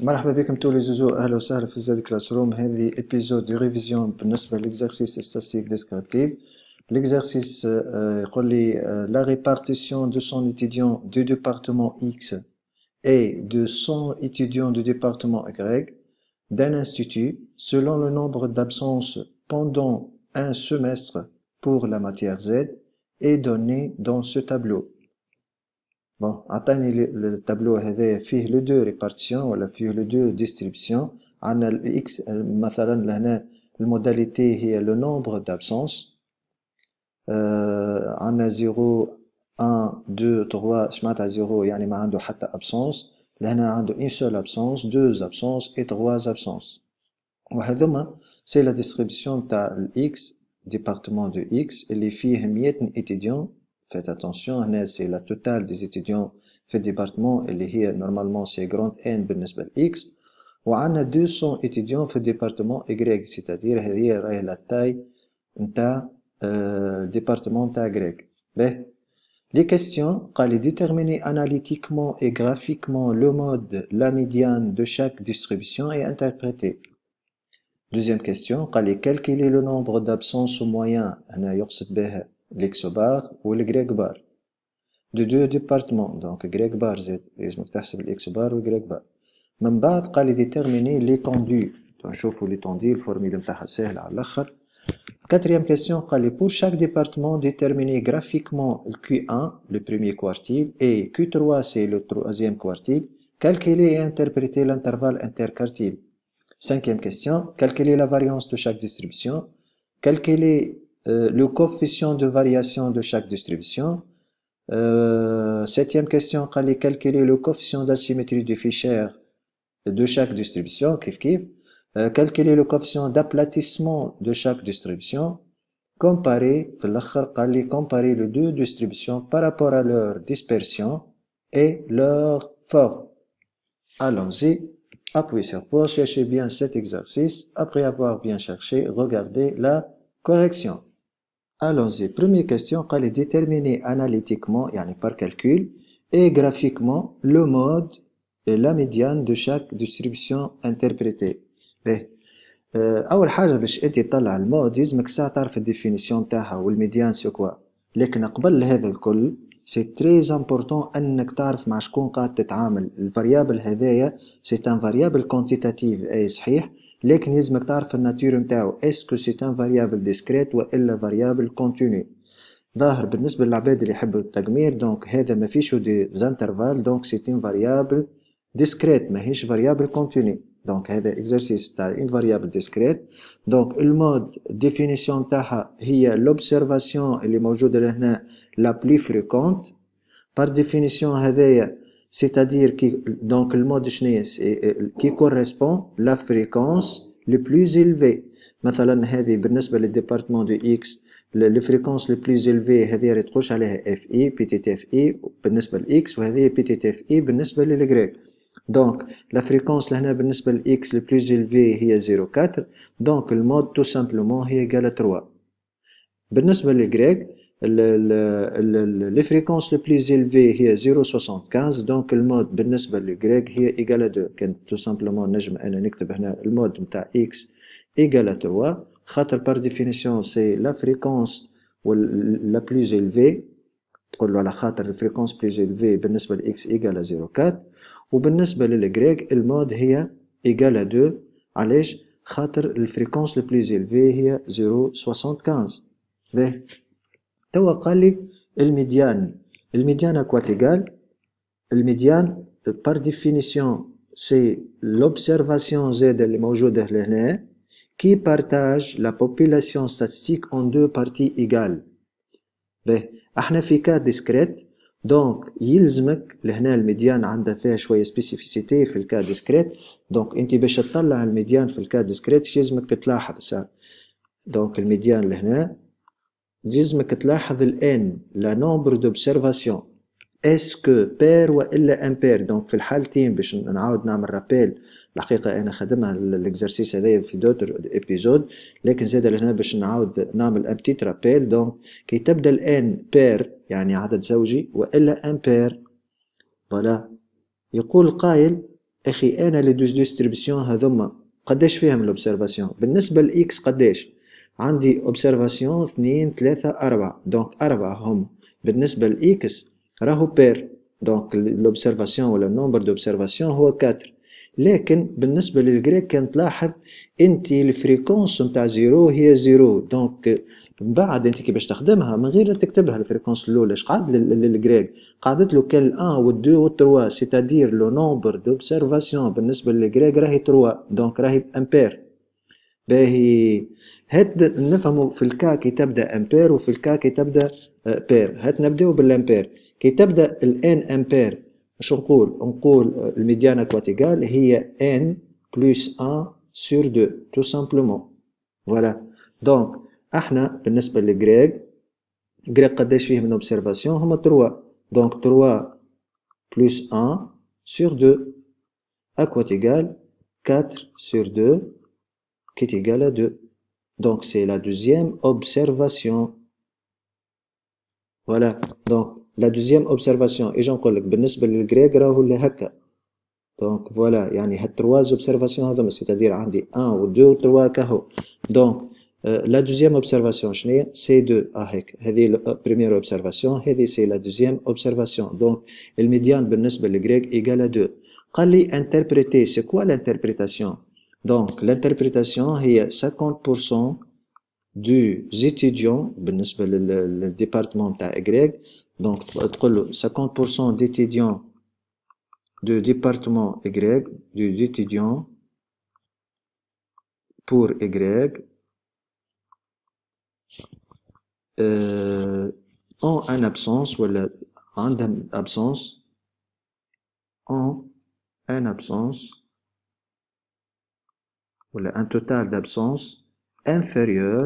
مرحبا بكم تولي زوزو، اهلا وسهلا في زاد كلاس روم. هذه ابيزود دي ريفيزيون بالنسبه للاكزرسيس ستاتستيك ديسكريبتيف. الاكزرسيس يقول لي لا ريبارتيسيون دو سون étudiant du département X et de 100 étudiants du département Y d'un institut selon le nombre d'absences pendant un semestre pour la matière Z est donné dans ce tableau. Bon, عطاني التابلو هذايا فيه لو دو ريبارتيسيون ولا فيه لو دو ديستريبسيون. عندنا الاكس مثلا لهنا الموداليتي هي لو نومبر دابسونس. عندنا 0 1 2 3. اش معناتها 0 يعني ما عنده حتى ابسونس، لهنا عنده اون سول ابسونس، دو ابسونس اي 3 ابسونس. وهذوما سي لا ديستريبسيون تاع الاكس ديبارتمون دو اكس اللي فيه 100 étudiants. Faites attention, c'est la totale des étudiants في الديبارتمون اللي هي normalement c'est grande N بالنسبة ل X. وعندنا 200 étudiants في الديبارتمون Y، c'est-à-dire هذه راهي لا تاي نتاع الديبارتمون تاع Y. باهي les questions قال لي déterminer analytiquement et graphiquement le mode la médiane de chaque distribution et interpréter. Deuxième question قال لي calculer le nombre d'absences au moyen، هنا يقصد بها الإكس بار والجريك بار دو دو ديبارتمون، دونك جريك بار زاد لازمك تحسب الإكس بار والجريك بار. من بعد قال لي ديتيرميني ليتوندو، نشوفو ليتوندو الفورميل نتاعها ساهلة على الآخر. Quatrième question قال لي pour chaque département déterminer graphiquement le Q1 le premier quartile et Q3 c'est le troisième quartile, calculer et interpréter l'intervalle interquartile. Cinquième question, calculer la variance de chaque distribution, calculer le coefficient de variation de chaque distribution. Septième question, calculer le coefficient d'asymétrie du Fisher de chaque distribution. Calculer le coefficient d'aplatissement de chaque distribution. Comparer les deux distributions par rapport à leur dispersion et leur forme. Allons-y. Appuyez sur pause, cherchez bien cet exercice. Après avoir bien cherché, regardez la correction. Allons-y. Première question, قال déterminer analytiquement, يعني par calcul, et graphiquement le mode et la médiane de chaque distribution interprétée. أول حاجة باش أنت تطلع المود يلزمك ساعة تعرف الديفينيسيون تاعها والميديان سو كوا، لكن قبل هذا الكل سي تري امبورطون انك تعرف مع شكون قاعد تتعامل. الفاريابل هذايا سي ان فاريابل كونتيتاتيف اي صحيح، لكن يلزمك تعرف الناتور نتاعو اسكو سي ان فاريابل ديسكريت والا فاريابل كونتينيو. ظاهر بالنسبة للعباد اللي يحبوا التقمير دونك هذا ما فيش دي زانترفال، دونك سي ان فاريابل ديسكريت ماهيش فاريابل كونتينيو. دونك هذا اكزرسيس تاع اون فاريابل ديسكريت. دونك المود ديفينيسيون تاعها هي لوبسيرفاسيون اللي موجوده لهنا لا بلي فريكونت بار ديفينيسيون هذايا، سيتادير كي دونك المود شنيا كي كوريسبون لا فريكونس لو بلوز إلفي. مثلا هذه بالنسبه للديبارتمون دو اكس لي فريكونس لو بلوز إلفي هذه راهي تخش عليها اف اي بي تي تي اف اي بالنسبه لاكس، وهذه بي تي تي اف اي بالنسبه للجريك. دونك لا فريكونس لهنا بالنسبة لإكس لو بلوز إلفي هي 0.4، دونك المود تو سامبلومون هي إيكال 3. بالنسبة للجريك لي فريكونس لو بلوز إلفي هي 0.75، دونك المود بالنسبة للجريك هي إيكال 2. كان تو سامبلومون نجم أنا نكتب هنا المود نتاع إكس إيكال 3، خاطر بار ديفينيسيون سي لا فريكونس لا بلوز إلفي، تقولو على خاطر الفريكونس بلوز إلفي بالنسبة لإكس إيكال 0.4، وبالنسبة للجريك المود هي إيكال 2. علاش؟ خاطر الفريكونس البلوز إلفي هي 0.75. باهي توا قال لي الميديان. الميديان أكوا تيغال؟ الميديان بار ديفينيسيون سي لوبسيرفاسيون زادة اللي موجودة لهنا كي بارتاج لا بوبولاسيون ستاتستيك اون دو بارتي إيكال. باهي احنا في كا ديسكريت، دونك يلزمك لهنا الميديان عندها فيها شويه سبيسيفيسيتي في الكا ديسكريت. دونك انت باش تطلع الميديان في الكا ديسكريت يلزمك تلاحظ سا. دونك الميديان لهنا يلزمك تلاحظ الان لا نومبر دوبسيرفاسيون اسكو بير والا امبير. دونك في الحالتين باش نعاود نعمل رابيل، الحقيقه انا خدمها الاكزرسيس هذايا في دوتر ابيزود، لكن زاد لهنا باش نعاود نعمل ان بتيت رابيل. دونك كي تبدا الان بير يعني عدد زوجي والا امبير. فوالا يقول القائل أخي أنا لي دوز ديستريبسيون هذوما قداش فيهم الأوبسيرفاسيون؟ بالنسبة لإكس قداش؟ عندي أوبسيرفاسيون 2 3 4 دونك 4 هم. بالنسبة لإكس راهو بير دونك الأوبسيرفاسيون ولا النومبر دوبسيرفاسيون هو 4. لكن بالنسبة للجريك كان تلاحظ انت الفريكونس نتاع زيرو هي زيرو دونك من بعد انت كي باش تخدمها من غير تكتبها الفريكونس الاولى اش قعد للجريك قعدت له كال 1 و 2 و 3 سيتادير لو نومبر دوبسيرفاسيون بالنسبة للجريك راهي 3 دونك راهي امبير. باهي هات نفهموا في الكا كي تبدا امبير وفي الكا كي تبدا بير. هات نبداو بالامبير. كي تبدا الان امبير اش نقول الميديان اكواتيغال هي ان بلس 1 sur 2 tout simplement. voilà donc احنا بالنسبة للجريك قداش فيه من اوبسيرفاسيون هما 3 donc 3 plus 1 sur 2 à quoi égale 4 sur 2 qui est égal à 2. Donc c'est la deuxième observation. Voilà. Donc la deuxième observation. Et j'en لك بالنسبة للجريك راهو اللي هكا. Donc voilà يعني هاد 3 observations هذوما c'est-à-dire عندي 1 و 2 و 3 كهو. Donc la deuxième observation شنو C2 هيك هذه première observation هذه c'est la deuxième observation. Donc الميديان بالنسبة للجريك égal à 2. قال لي interpréter c'est quoi l'interprétation? Donc l'interprétation هي 50% des étudiants بالنسبة للديبارتمون تاع Y. Donc تقول له 50% d'étudiants du département Y, des étudiants pour Y ont une absence ولا عندهم absence ont une absence ولا un total d'absence inférieur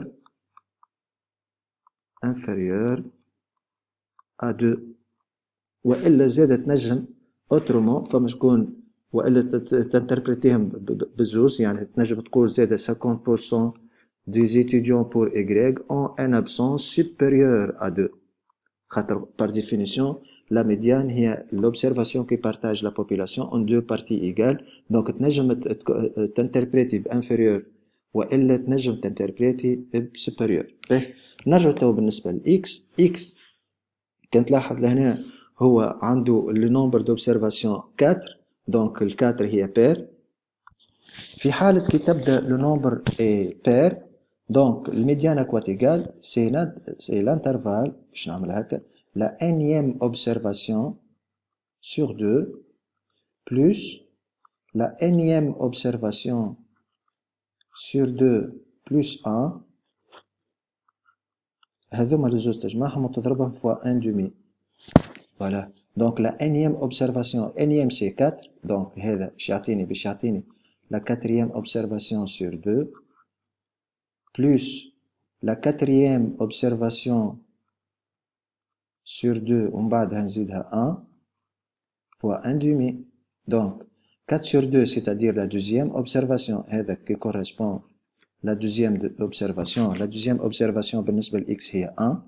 à 2. وإلا زادت تنجم autrement فما شكون وإلا تنتربريتيهم بزوز يعني تنجم تقول زادة 50% des étudiants pour Y ont une absence supérieure à 2. خاطر par définition la médiane هي l'observation qui partage la population en deux parties égales. donc تنجم تنتربريتي بانفيريور وإلا تنجم تنتربريتي بسوبيريور. نرجع تو بالنسبة لإكس. إكس كان تلاحظ لهنا هو عنده le nombre d'observation 4 donc ال 4 هي pair. في حالة كي تبدأ le nombre est pair donc le médiane à quoi égal c'est l'intervalle باش نعمل هكا la énième observation sur 2 plus la énième observation sur 2 plus 1 هذوما les زوز تجمعهم وتضربهم fois 1 demi. Voilà. Donc la énième observation, énième c'est 4, donc هذا باش يعطيني la quatrième observation sur 2 plus la quatrième observation sur 2 ومن بعدها نزيدها 1 fois 1 demi. Donc 4 sur 2 c'est-à-dire la deuxième observation هذا qui correspond la deuxième observation. La deuxième observation بالنسبة ل x هي 1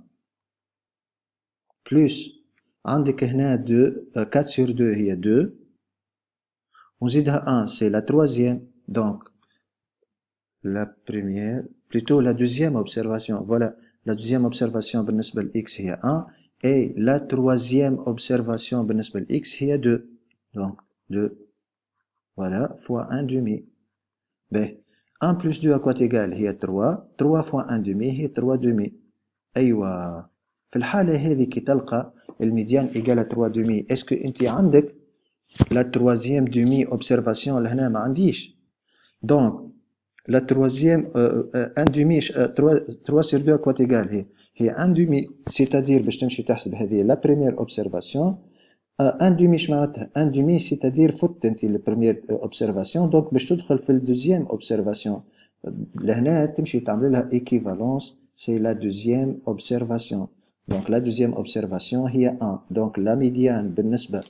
plus عندك هنا 2 4 sur 2 هي 2 ونزيدها 1 c'est la troisième donc la première plutôt la deuxième observation. Voilà la deuxième observation بالنسبة ل x هي 1 et la troisième observation بالنسبة ل x هي 2 donc 2 voilà fois 1 demi. Ben 1 plus 2 à quoi égal هي 3 3 fois 1 demi هي 3 demi. أيوة في الحالة هذه كي تلقى الميديان إيجال 3 demi اسكو أنت عندك la troisième demi observation لهنا ما عنديش donc la troisième 1 demi 3 sur 2 à quoi égal هي 1 demi c'est-à-dire باش تمشي تحسب هذه la première observation 1 demi اش معناتها 1 demi c'est-à-dire فوت انت la première observation donc باش تدخل في deuxième observation لهنا تمشي تعمل لها équivalence c'est la deuxième observation. Donc la deuxième observation هي 1 donc la médiane بالنسبة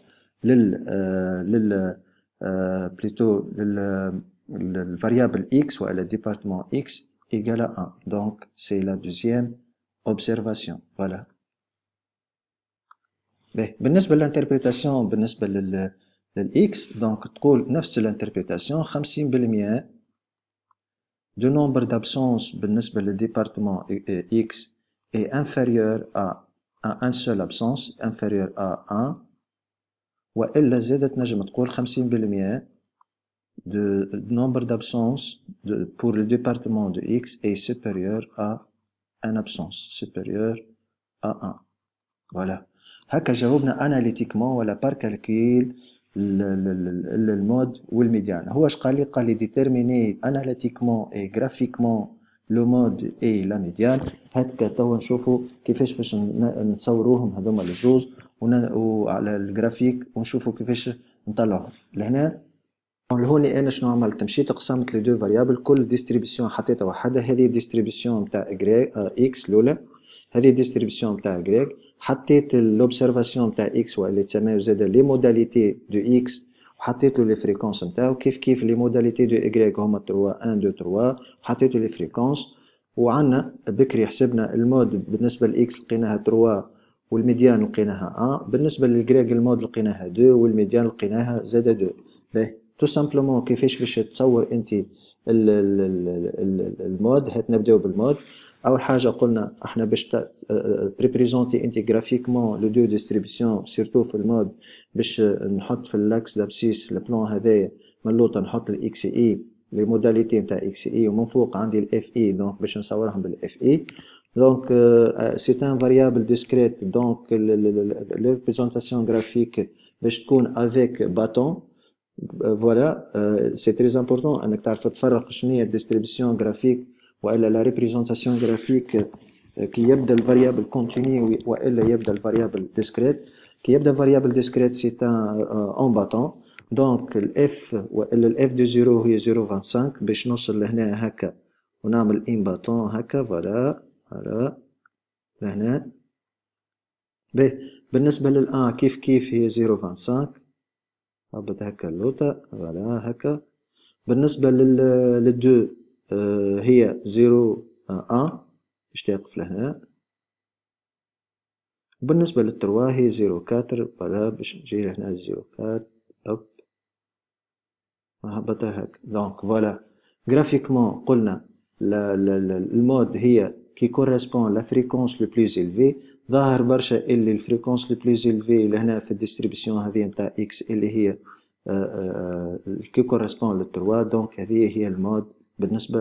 plutôt le variable x ou le département x égale à 1 donc c'est la deuxième observation. Voilà. بالنسبة للinterprétation بالنسبة للإكس، دونك تقول نفس الانتربريتاسيون 50% دو نومبر d'absence بالنسبة للديبارتمون إكس est inférieur à un seul absence inférieur à 1 وإلا زادت تنجم تقول 50% de nombre d'absence pour le département de X est supérieur à un absence supérieur à 1. Voilà. هكا جاوبنا اناليتيكمون ولا بار كالكيل المود والميديان. هو اش قال لي؟ قال لي ديتيرميني اناليتيكمون اي غرافيكمون لو مود اي لا ميديان. هكا توا نشوفوا كيفاش باش نصوروهم هذوما الجوز وعلى الجرافيك ونشوفوا كيفاش نطلعهم. لهنا هوني انا شنو عملت؟ مشيت قسمت لي دو فاريابل، كل ديستريبيسيون حطيتها وحدها. هذه ديستريبيسيون نتاع اكس الاولى، هذه ديستريبيسيون نتاع غريك. حطيت لوبسيرفاسيون نتاع اكس واللي تسميو زاده لي موداليتي دو اكس وحطيت له لي فريكونس نتاعو. كيف لي موداليتي دو اغريك هما 3 1 2 3 حطيت له لي فريكونس. وعندنا بكري حسبنا المود بالنسبه لاكس لقيناها 3 والميديان لقيناها 1، بالنسبه للغريك المود لقيناها 2 والميديان لقيناها زاده 2. باهي تو سامبلومون كيفاش باش تصور انت المود. هات نبداو بالمود. اول حاجه قلنا احنا باش تريبريزونتي انت جرافيكمون لو دو ديستريبيسيون سيرتو في المود، باش نحط في الاكس لابسيس البلان هذايا من اللوطه نحط الاكس اي لي موداليتي نتاع اكس اي، ومن فوق عندي الاف اي دونك باش نصورهم بالاف اي. دونك سي ان فاريابل ديسكريت، دونك لي ريبريزونطاسيون جرافيك باش تكون افيك باتون. فوالا سي تري امبورطون انك تعرف تفرق شنو هي الديستريبيسيون جرافيك والا لا ريبريزونطاسيون جرافيك كي يبدا الفاريابل كونتيني والا يبدا الفاريابل ديسكريت. كي يبدا الفاريابل ديسكريت سي ان اون باتون، دونك الاف والا الاف دو زيرو هي 0.25 باش نوصل لهنا هكا ونعمل ان باتون هكا. فوالا لهنا. باهي بالنسبه للان كيف هي 0.25 هبط هكا اللوطه. فوالا هكا. بالنسبه للدو هي 0.1 باش تقف لهنا. وبالنسبة للتروا هي 0.4 فوالا باش نجي لهنا 0.4 هوب هبطها هكا. دونك فوالا جرافيكمون قلنا المود هي كي كوريسبون لا فريكونس لو بلوز إلفي. ظاهر برشا اللي الفريكونس لو بلوز إلفي لهنا في الديستريبيسيون هذه نتاع إكس اللي هي كي كوريسبون للتروا. دونك هذه هي المود بالنسبة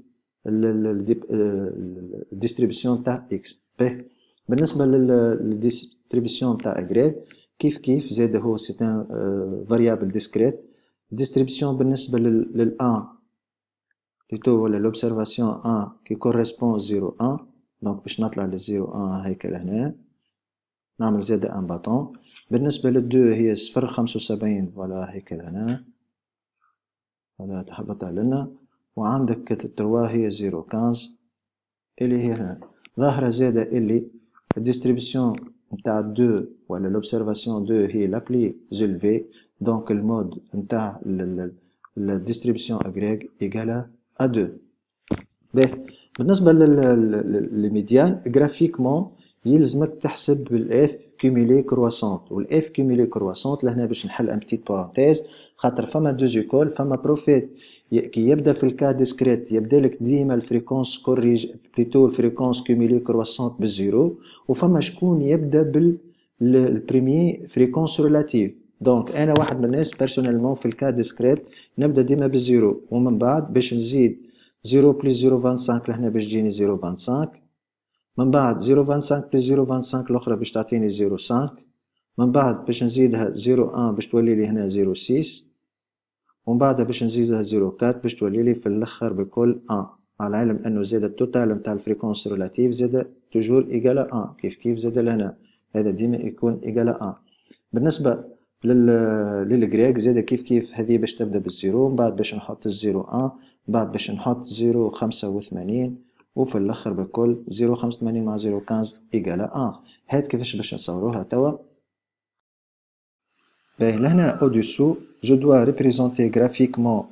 للديستريبيسيون تاع إكس. باهي بالنسبة للديستريبيسيون تاع إغريك كيف زاد هو سي ان فاريابل ديسكريت. الديستريبيسيون بالنسبة للأن بلوتو ولا لوبسيرفاسيون أن كي كوريسبون 0.1. دونك باش نطلع ل 0.1 هيكا لهنا نعمل زاد ان باطون. بالنسبة للدو هي 0.75 فوالا هيكا لهنا فوالا تهبطها لنا. وعندك التروا هي 0.15 اللي هي هنا. ظاهرة زادة اللي الديستريبيسيون نتاع 2 ولا لوبسيرفاسيون 2 هي لا بلي زولفي. دونك المود نتاع الديستريبيسيون اغريك ايكالا ا 2. باهي بالنسبة للميديان جرافيكمون يلزمك تحسب بالاف كوميلي كرواسونت. والاف كوميلي كرواسونت لهنا باش نحل ان بتيت بارونتيز خاطر فما دو زيكول. فما بروفيت كي يبدا في الكا ديسكريت يبدا لك ديما الفريكونس كوريج بليتو الفريكونس كوميلي كرواسونت بالزيرو، وفما شكون يبدا بالبريمي فريكونس ريلاتيف. دونك انا واحد من الناس بيرسونيلمون في الكا ديسكريت نبدا ديما بالزيرو، ومن بعد باش نزيد 0 بلس 0.25 لهنا باش تجيني 0.25. من بعد 0.25 بلس 0.25 الاخرى باش تعطيني 0.5. من بعد باش نزيدها 0.1 باش تولي لي هنا 0.6. ومن بعد باش نزيدها 0.4 باش تولي لي في الاخر بكل 1. على العلم انه زاد التوتال نتاع الفريكونس ريلاتيف زاد توجور ايكالا 1 كيف زاد لهنا هذا ديما يكون ايكالا 1. بالنسبه للغريك زاد كيف هذه باش تبدا بالزيرو، من بعد باش نحط الزيرو 1، بعد باش نحط 0.85 وفي الاخر بكل 0.85 مع 0.15 ايكالا 1. هاد كيفاش باش نصوروها توا. باهي لهنا au dessous je dois représenter graphiquement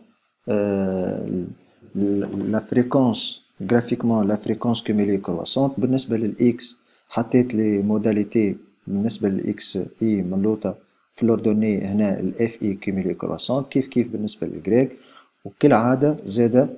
la fréquence cumulée croissante. بالنسبة للإكس حطيت لي موداليتي بالنسبة للإكس إي ملوطة في لوردوني هنا الاف اي كيميلي كرواسون كيف بالنسبة للجريك. وكالعادة زادة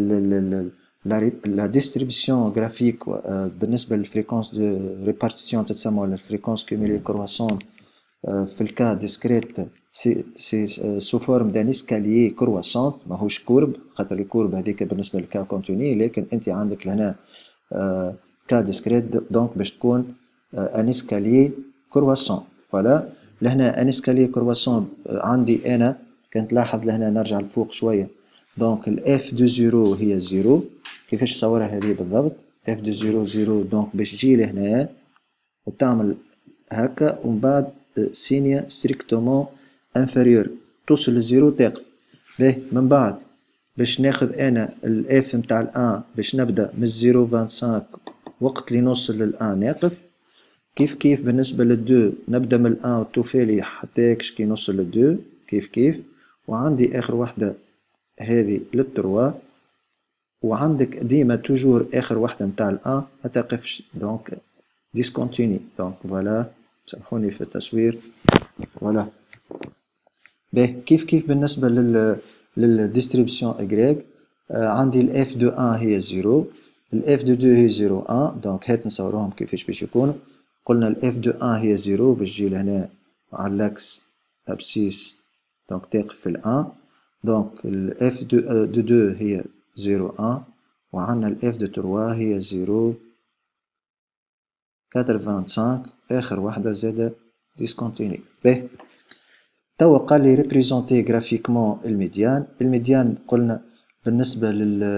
لا ديستريبيسيون جرافيك بالنسبة للفريكونس دو ريبارتيسيون تتسمى ولا الفريكونس كيميلي كرواسون في الكا ديسكريت سي سو فورم دان اسكاليي كرواسون ماهوش كورب، خاطر الكورب هذيك بالنسبة للكا كونتوني، لكن انت عندك لهنا كا ديسكريت دونك باش تكون ان اسكاليي كرواسون. فوالا لهنا ان اسكاليي كرواسون عندي انا كنت لاحظ لهنا نرجع لفوق شوية. دونك الاف دو زيرو هي زيرو، كيفاش تصورها هذه بالضبط؟ اف دو زيرو زيرو، دونك باش تجي لهنا وتعمل هكا ومن بعد سينيا ستريكتومون انفيريور توصل للزيرو تقف. باهي من بعد باش ناخذ انا الاف نتاع الان باش نبدا من الزيرو فانسانك وقت اللي نوصل للان ناقف. كيف بالنسبة للدو نبدا من الان والتوفالي حتى يكش كي نوصل للدو كيف. وعندي اخر وحدة هذه للتروا، وعندك ديما توجور اخر وحدة نتاع الان ما تقفش دونك ديسكونتيني. دونك فوالا سامحوني في التصوير فوالا. باهي كيف بالنسبة للديستريبسيون اغريك عندي الاف دو ان هي زيرو، الاف دو دو هي زيرو ان، دونك هات نصوروهم كيفاش باش يكونوا. قلنا الاف دو ان هي زيرو باش تجي لهنا على الاكس ابسيس دونك تقف في الان. دونك الاف دو دو هي زيرو ان، وعندنا الاف دو تروا هي زيرو 85 اخر وحدة زادة ديسكونتيني. باهي توا قال لي ريبريزونتي جرافيكمون الميديان قلنا بالنسبة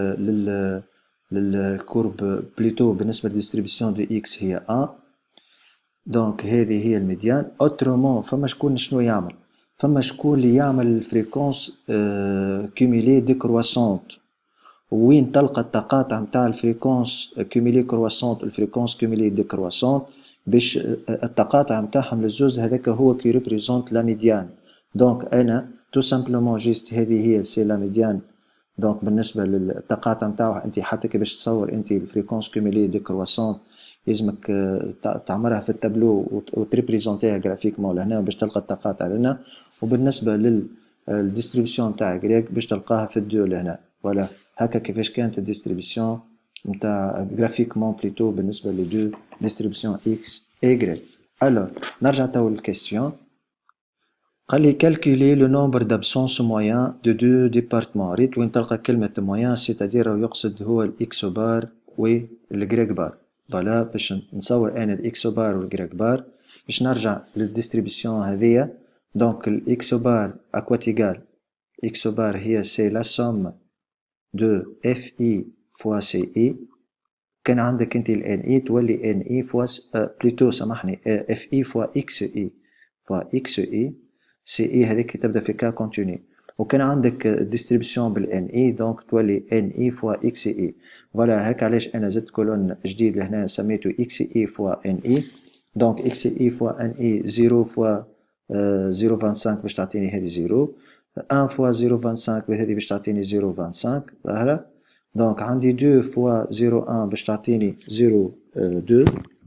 للكورب بليتو بالنسبة للديستريبيسيون دو اكس هي ان. دونك هذه هي الميديان. اوترومون فما شكون شنو يعمل؟ فما شكون اللي يعمل الفريكونس كوميلي ديكرواسونت، وين تلقى التقاطع نتاع الفريكونس كوميلي كرواسونت والفريكونس كوميلي ديكرواسونت باش التقاطع نتاعهم للزوز هذاك هو كي ريبريزونت لا ميديان. دونك انا تو سامبلومون جيست هذه هي سي لا ميديان. دونك بالنسبة للتقاطع نتاعها انت حتى كي باش تصور انت الفريكونس كوميلي ديكرواسونت يلزمك تعمرها في التابلو وتريبريزونتيها جرافيكمون لهنا باش تلقى التقاطع لهنا. وبالنسبة للديستريبسيون تاع غريك باش تلقاها في الدو لهنا. فوالا هكا كيفاش كانت الديستريبسيون نتاع جرافيكمون بليتو بالنسبة لدو ديستريبسيون اكس اي غريك. الوغ نرجع تو للكيستيون. قال لي calculer le nombre d'absences moyen de deux départements. ريت وين تلقى كلمة moyen سيتادير يقصد هو الاكسو بار والجريك بار. فوالا باش نصور انا الاكسو بار والجريك بار باش نرجع للديستريبسيون هذيا. دونك الاكسو بار اكوا تيغال اكسو بار هي سي لا سوم دو اف اي فوا سي اي. كان عندك انت الان اي تولي ان اي فوا بليتو سامحني اف اي فوا اكس اي فوا اكس اي سي اي هذيك تبدا في كا كونتيني. وكان عندك ديستريبسيون بالان اي دونك تولي ان اي فوا اكس اي. فوالا هيك علاش انا زدت كولون جديد لهنا سميته اكس اي فوا ان اي. دونك اكس اي فوا ان اي زيرو فوا 0.25 باش تعطيني هذه زيرو، 1 فوا 0.25 هذه باش تعطيني 0.25 ظاهرة. دونك عندي 2 فوا 0.1 باش تعطيني 0.2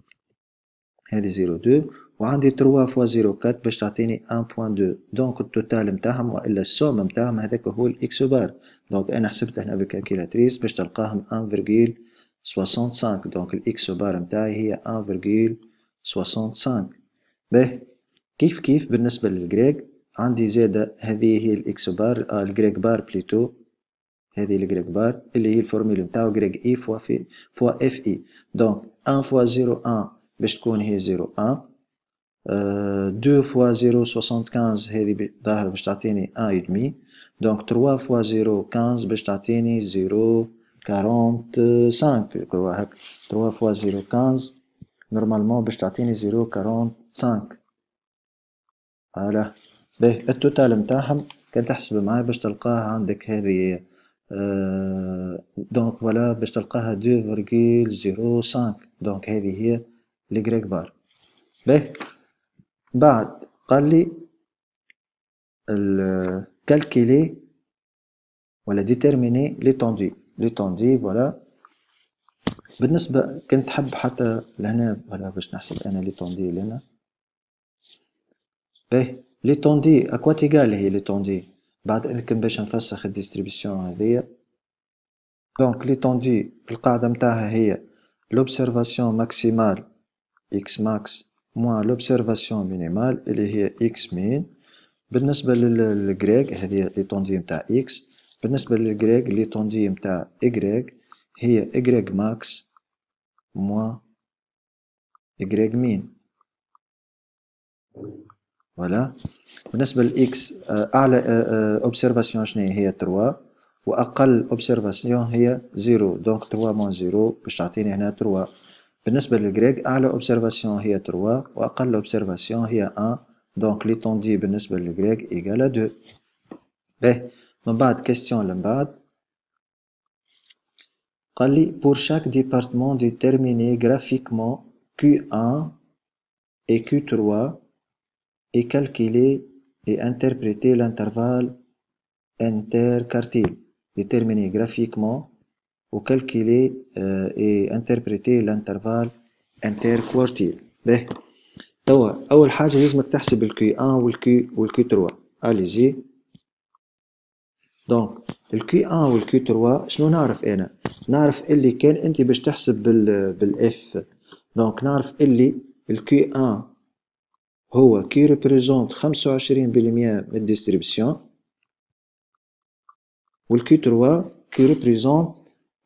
هذه 0.2، وعندي 3 فوا 0.4 باش تعطيني 1.2. دونك التوتال متاعهم والا السوم متاعهم هذاك هو الاكس بار. دونك انا حسبت هنا بالكالكيلاتريس باش تلقاهم 1.65. دونك الاكس بار متاعي هي 1.65. باهي كيف بالنسبة للجريك عندي زادة هذه هي الاكس بار الجريك بار بليتو. هذه الجريك بار اللي هي الفورميل نتاعو جريك اي فوا في فوا اف اي. دونك 1 فوا 0.1 باش تكون هي 0.1، 2 فوا 0.75 هذه ظاهرة باش تعطيني 1.5. دونك 3 فوا 0.15 باش تعطيني 0.45 يقولوها هاك. 3 فوا 0.15 نورمالمون باش تعطيني 0.45. فوالا باهي التوتال متاعهم كان تحسب معايا باش تلقاها عندك هذه دونك فوالا باش تلقاها 2.05. دونك هذه هي الجريك بار. باهي بعد قال لي calculer ولا ديتيرميني ليتوندي فوالا. بالنسبة كنت حب حتى لهنا فوالا باش نحسب انا ليتوندي لهنا. باهي ليتوندي اكواتيغال هي ليتوندي بعد انك باش نفسخ الديستريبيسيون هذيا. دونك ليتوندي القاعدة متاعها هي لوبسيرفاسيون ماكسيمال اكس ماكس موان لوبسيرفاسيون مينيمال اللي هي اكس مين. بالنسبة للجريك هذه ليتوندي متاع اكس. بالنسبة للجريك ليتوندي متاع ايغريك هي ايغريك ماكس موان ايغريك مين. فوالا. بالنسبة لإكس أعلى أوبسيرفاسيون شنو هي 3 وأقل أوبسيرفاسيون هي 0 دونك 3 موان 0 باش تعطيني هنا 3. بالنسبة للجريك أعلى أوبسيرفاسيون هي 3 وأقل أوبسيرفاسيون هي 1 دونك ليتوندي بالنسبة للجريك إيكال 2. باهي من بعد كيستيون اللي من بعد قال لي pour chaque département déterminer graphiquement Q1 et Q3 et calculer et interpréter l'intervalle interquartile. Déterminer graphiquement ou calculer et interpréter l'intervalle interquartile. باهي توا أول حاجة لازمك تحسب الكي 1 والكي 3. أليزي. دونك الكي 1 والكي 3 شنو نعرف أنا؟ نعرف اللي كان أنت باش تحسب بالإف دونك نعرف اللي الكي 1 هو كي ريبريزونت 25% من الديستريبسيون والكي 3 كي ريبريزونت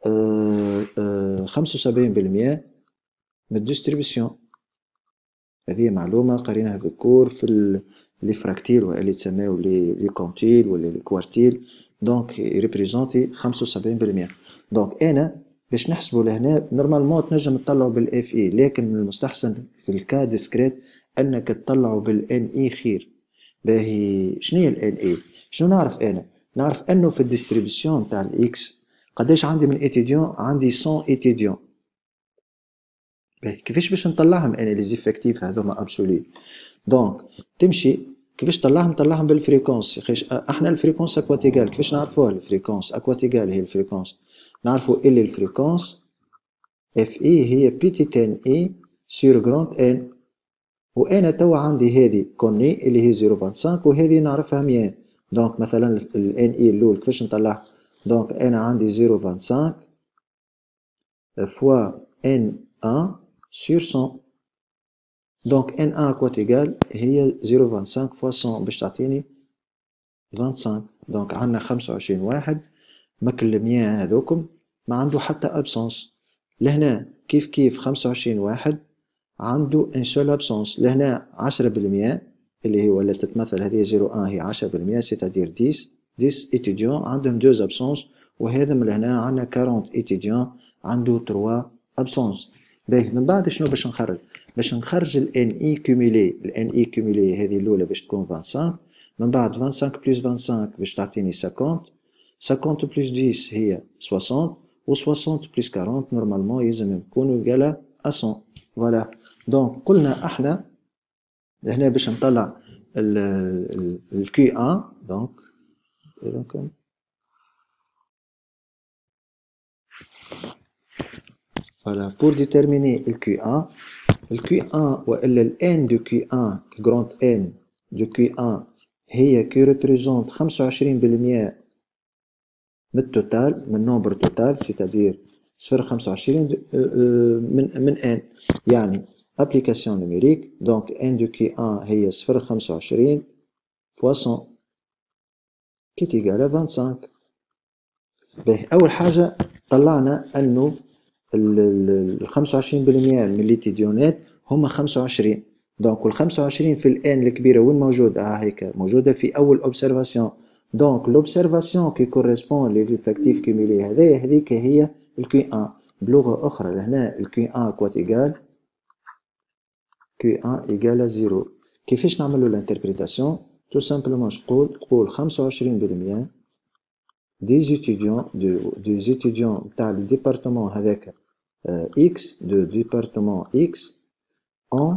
75% من الديستريبسيون. هذه معلومة قريناها بالكور في لي فراكتيل واللي تسماو لي كونتيل ولا لي كوارتيل دونك يريبريزونتي 75%. دونك أنا باش نحسبو لهنا نورمالمون تنجم تطلعو بالاف اي لكن من المستحسن في الكا ديسكريت انك تطلعو بالان اي خير. باهي شنيا الان اي؟ شنو نعرف انا؟ نعرف انه في الديستريبسيون تاع الاكس قداش عندي من اتيديون؟ عندي 100 اتيديون. باهي كيفاش باش نطلعهم انا لي زيفيكتيف هذوما ابسولي؟ دونك تمشي كيفاش طلعهم بالفريكونس. احنا الفريكونس اكواتيغال كيفاش نعرفوها؟ الفريكونس اكواتيغال هي الفريكونس نعرفو اللي الفريكونس اف اي هي بيتي ان اي سور غراند ان وانا توا عندي هذه كوني اللي هي 0.5 وهذه نعرفها 100. دونك مثلا الان اي الاول كيفاش نطلع؟ دونك انا عندي 0.5 فوا ان 1 سور 100 دونك ان 1 كواتيغال هي 0.5 فوا 100 باش تعطيني 25. دونك عندنا 25 واحد ماكل المية هذوكم ما عنده حتى ابسونس. لهنا كيف 25 واحد عنده ان سول ابسونس. لهنا 10% اللي هي ولا تتمثل هذه 0.1 هي 10% سيتادير 10 اتيديون عندهم 2 ابسونس وهذا من لهنا عندنا 40 اتيديون عنده 3 ابسونس. باهي من بعد شنو باش نخرج؟ باش نخرج الان اي كوميلي. الان اي كوميلي هذه الاولى باش تكون 25 من بعد 25 بلس 25 باش تعطيني 50 50 بلس 10 هي 60 و 60 بلس 40 نورمالمون يلزم يكونوا إيكالا 100. فوالا. دونك قلنا احنا هنا باش نطلع الكي 1 دونك فوالا pour déterminer le Q1 le Q1 والا ال N de Q1 grand N de Q1 هي qui représente 25% من التوتال من النومبر توتال سيتادير 0.25 من ان يعني ابليكاسيون نيميريك دونك ان دو كي 1 هي 0.25 فوا 100 كي تيغالا 25. باهي اول حاجه طلعنا انه ال 25% من ليتيديونات هما 25 دونك وال 25 في الان الكبيره وين موجوده؟ هيك موجوده في اول اوبسيرفاسيون. دونك لوبسيرفاسيون كي كوريسبون ليفيكتيف كيميلي هذايا هذيك هي الكي 1. بلغه اخرى لهنا الكي 1 كوات ايكال كي 1 ايكال 0. كيفاش نعملو لانتربريتاسيون؟ تو سامبلومون تقول 25% des étudiants تاع الديبارتمون هذاك X de département X en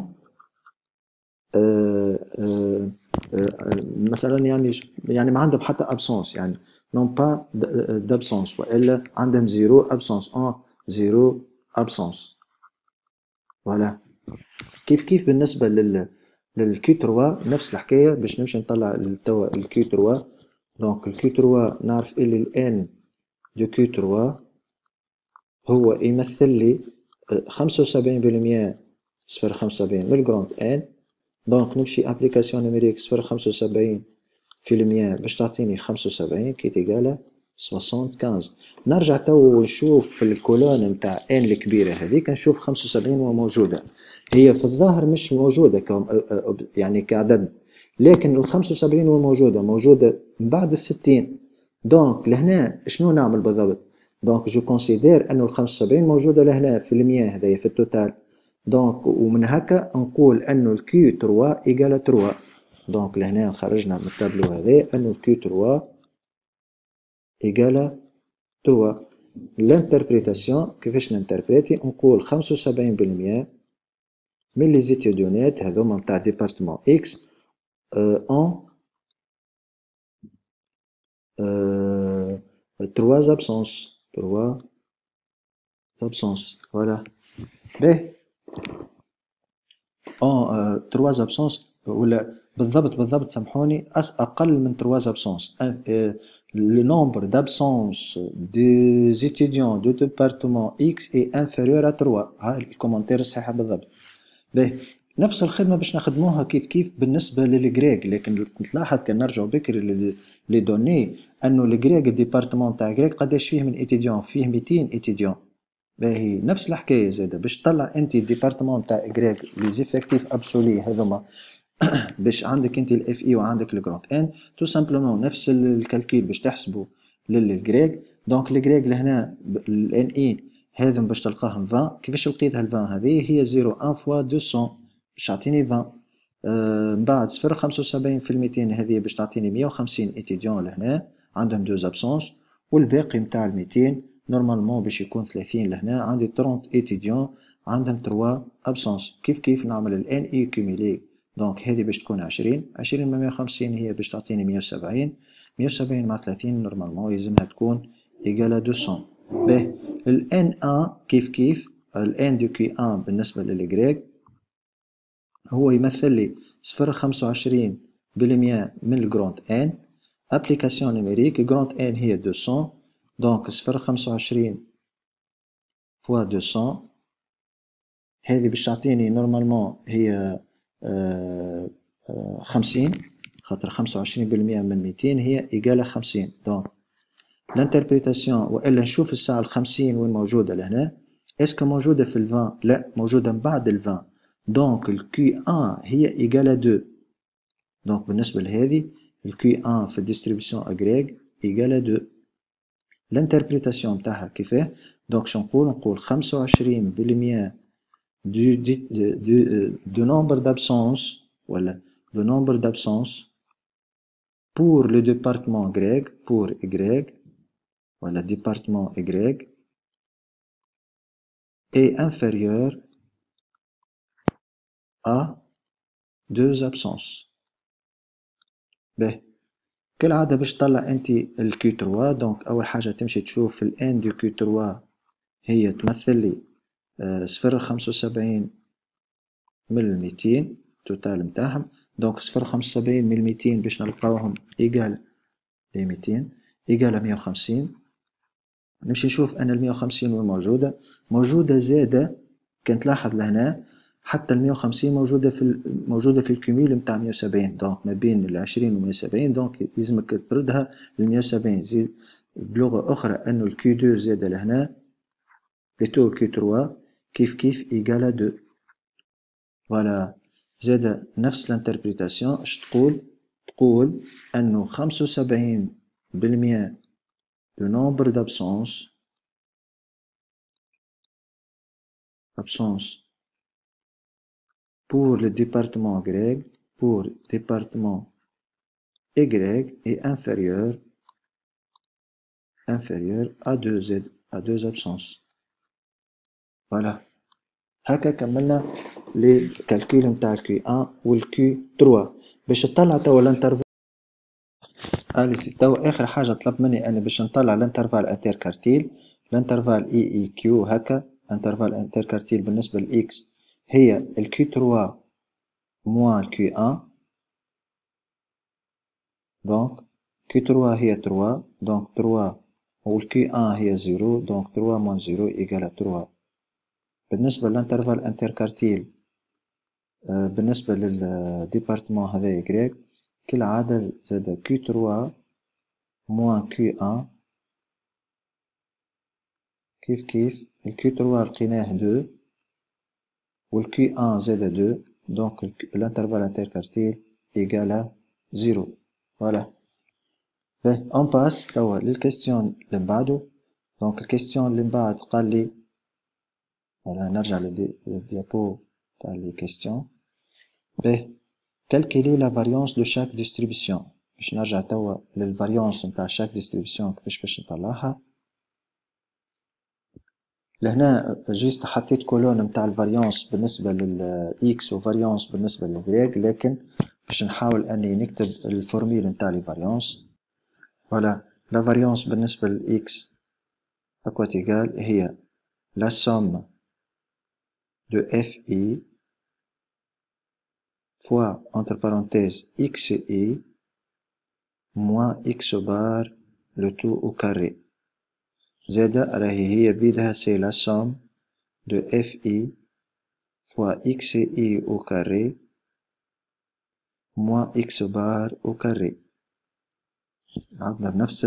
مثلا يعني ما عندهم حتى absence يعني non pas d'absence والا عندهم zéro absence en zéro absence. voilà كيف بالنسبة للكيو 3 نفس الحكاية باش نمشي نطلع توا الكيو 3. دونك الكيو 3 نعرف اللي الان دو كيو 3 هو يمثل لي 75% 0.75 من الجراند ان. دونك نمشي ابليكاسيون نيميريك 0.75% باش تعطيني 75 كي تيقالا 75. نرجع تو نشوف في الكولون نتاع ان الكبيرة هذيك نشوف 75 موجودة، هي في الظاهر مش موجودة يعني كعدد، لكن ال 75 موجودة من بعد ال60. دونك لهنا شنو نعمل بالضبط؟ دونك جو كونسيدير انه ال 75 موجودة لهنا في المياه هذايا في التوتال. دونك ومن هكا نقول انه الكيو 3 ايكال 3. دونك لهنا خرجنا من التابلو هذا انه الكيو 3 ايكال 3. الانتربريتاسيون كيفاش ننتربريتي؟ نقول 75% من لي زيتيديونات هذوما نتاع ديبارتمون اكس اون 3 absences. 3 absences فوالا. باهي اون 3 absences ولا بالضبط سامحوني اقل من 3 absences. Le nombre d'absences des étudiants du département X est inférieur à 3. ها الكومنتير الصحيح بالضبط. باهي نفس الخدمة باش نخدموها كيف بالنسبة للجريك، لكن تلاحظ كان نرجعو بكري لي دوني انو الجريك الديبارتمون تاع جريك قداش فيه من ايتيديون؟ فيه 200 ايتيديون. باهي نفس الحكاية زادا باش تطلع انت الديبارتمون تاع جريك لي زيفيكتيف ابسولي هذوما باش عندك انت الاف اي وعندك الجراند ان تو سامبلومون نفس الكالكول باش تحسبه للجريك. دونك الجريك لهنا الان اي هذم باش تلقاهم 20. كيفاش لقيتها ال 20 هذه؟ هي 0 فوا 200 باش تعطيني 20. من بعد 0.75 في الميتين هذه باش تعطيني 150 ايتيديون لهنا عندهم 2 ابسونس، والباقي نتاع ال 200 نورمالمون باش يكون 30 لهنا عندي 30 ايتيديون عندهم 3 ابسونس. كيف نعمل الان اي كوميلي؟ دونك هذه باش تكون 20 مع 150 هي باش تعطيني 170. 170 مع 30 نورمالمون يلزمها تكون ايكال 200. باهي الان ان كيف الان دو كي ان بالنسبة للجريك هو يمثل لي 0.25% من الجراند ان. ابليكاسيون نيميريك الجراند ان هي 200. دونك 0.25 فوا 200 هذه باش تعطيني نورمالمون هي 50، خاطر 25% من 200 هي إيجالة 50. دونك الانتربريتاسيون والا نشوف الساعة 50 وين موجودة لهنا؟ اسكو موجودة في 20؟ لا، موجودة من بعد 20. دونك الكي ان هي إيجالة 2. دونك بالنسبة لهذه الكي ان في الديستريبيسيون اغريغ إيجالة 2. الانتربريتاسيون نتاعها كيفاه؟ دونك نقول 25% du nombre d'absences voilà le nombre d'absences pour le département grec pour Y voilà département Y est inférieur à 2 absences. باهي كالعادة باش تطلع انت الكيو 3 دونك اول حاجة تمشي تشوف الان دو كيو 3 هي تمثل لي 0.75 من 200 توتال متاعهم. دونك 0.75 من 200 باش نلقاوهم إيجال 200 إيجال 150. نمشي نشوف أنا 150 وين موجودة زادة. كان تلاحظ لهنا حتى 150 موجودة في الكميل متاع 170. دونك ما بين 20 و 170 دونك يلزمك تبردها ل 170. زيد بلغة أخرى أنو الكيو 2 زادة لهنا بلوتو الكيو 3 كيف إيجال 2. فوالا زاد نفس الانتربريتاسيون اش تقول انه 75% دو نومبر d'absence pour le département grec pour département Y est inférieur à 2 absences. Voilà. هكا كملنا لي كالكول نتاع الكي 1 والكي 3. باش تطلع توا الانترفال اليسي توا اخر حاجه طلب مني انا باش نطلع الانترفال انتركارتيل. الانترفال اي كيو هكا انترفال انتركارتيل بالنسبه لاكس هي الكي 3 moins Q1. Donc Q3 هي 3. Donc 3 و Q1 هي 0. Donc 3 moins 0 égale 3. بالنسبة للانترفال انتركارتيل بالنسبة للديبارتمون هذا Y كالعادة زاد Q3 moins Q1 كيف ال Q3 لقيناه 2 و ال Q1 زاد 2. Donc l'intervalle interquartile égale à 0. Voilà. On passe توا للكيستيون اللي من بعده. Donc الكيستيون اللي من بعد قال لي voilà نرجع للديابو تاع لي كيستيون. calculer la variance de chaque distribution. باش نرجع توا للفاريونس نتاع chaque distribution كيفاش باش نطلعها. لهنا جيست حطيت كولون نتاع الفاريونس بالنسبة للإكس وفاريونس بالنسبة للغريك، لكن باش نحاول أني نكتب الفورميل نتاع لي فاريونس. فوالا لا فاريونس بالنسبة للإكس أكوا تيغال هي لا سوم دو اف اي fois entre parenthèses x i moins x bar le tout au carré. زادة راهي هي بيدها سي لا سوم دو اف اي fois x i au carré moins x bar au carré. عندنا بنفس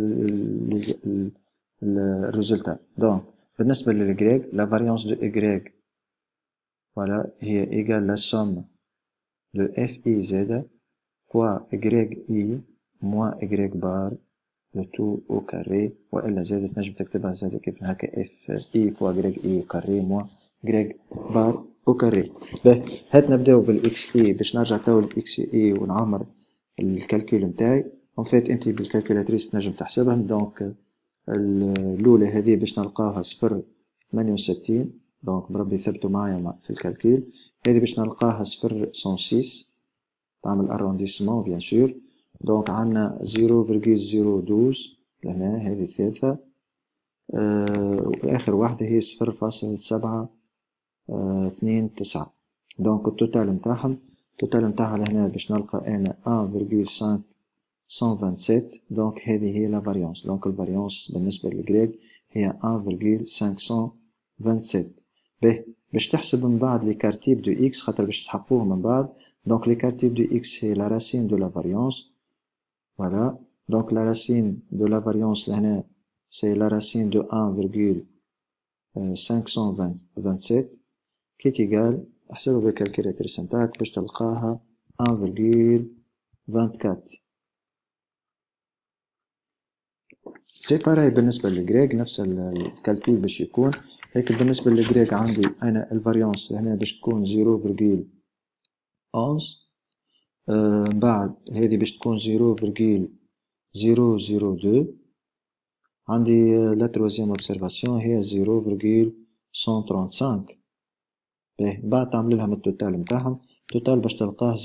الريزلtat. Donc بالنسبة للغريك la variance de y voilà هي égale la somme de fi z fois yi moins y bar le tout au carré. وإلا زادة تنجم تكتبها زادة كيف هكا fi fois yi au carré moins y bar au carré. باهي هات نبداو بالإكس إي باش نرجع توا للإكس إي ونعمر الكالكول نتاعي. en fait انتي بالكالكولاتريس تنجم تحسبها. دونك الأولى هذه باش نلقاوها 0.68. دونك بربي ثبتوا معايا في الكالكول. هذه باش نلقاها 0.106 تعمل ارونديسمون بيان سور. دونك عندنا 0.012 لهنا هذه الثالثة. وآخر واحدة هي 0.729. دونك التوتال نتاعهم لهنا باش نلقى أنا 1.527. دونك هذه هي لا فاريونس. دونك الفاريونس بالنسبة للغريك هي 1.527. باهي باش تحسب من بعد لي كارتيب دو إكس خاطر باش تحقوه من بعد. دونك لي كارتيب دو إكس هي لا راسين دو لا فاريونس. فوالا دونك لا راسين دو لا فاريونس لهنا سي لا راسين دو 1.527 كي تيغال احسبها بالكالكولاتريس نتاعك باش تلقاها 1.24. سي باراي بالنسبة للغريك نفس الكالكول باش يكون. لكن بالنسبة للغريك عندي أنا الفاريونس هنا باش تكون 0.11. من بعد هذه باش تكون 0.002. عندي لا تروازيام اوبسيرفاسيون هي 0.135. باهي بعد تعمل لهم التوتال نتاعهم. التوتال باش تلقاه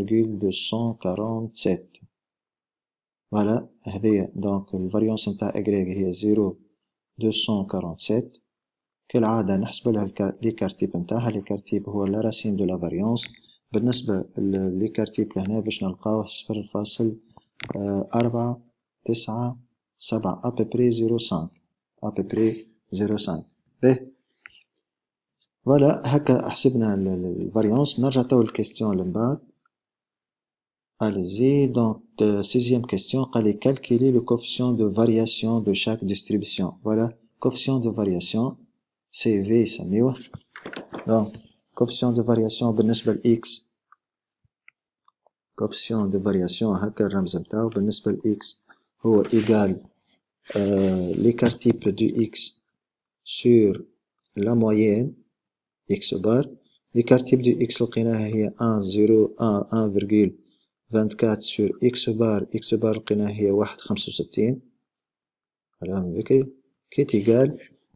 0.247. فوالا هذيا دونك الفاريونس نتاع إغريك هي 0.247. كالعادة نحسب لها لي كارتيب نتاعها. لي كارتيب هو لا راسين دو لا فاريونس. بالنسبة لي كارتيب لهنا باش نلقاوه 0.497 أبيبري 0.5 أبيبري 0.5. باهي فوالا هكا حسبنا الفاريونس. نرجع توا للكيستيون اللي من بعد. Allez-y, donc sixième question, allez calculer le coefficient de variation de chaque distribution. Voilà, coefficient de variation, CV يسميوه. Donc, coefficient de variation بالنسبة ل x, coefficient de variation هكا الرمز نتاعو بالنسبة ل x هو égal l'écart type du x sur la moyenne x bar. l'écart type du x لقيناها هي 1.24 sur x bar لقيناها هي 1.65. على بكري كي تيغال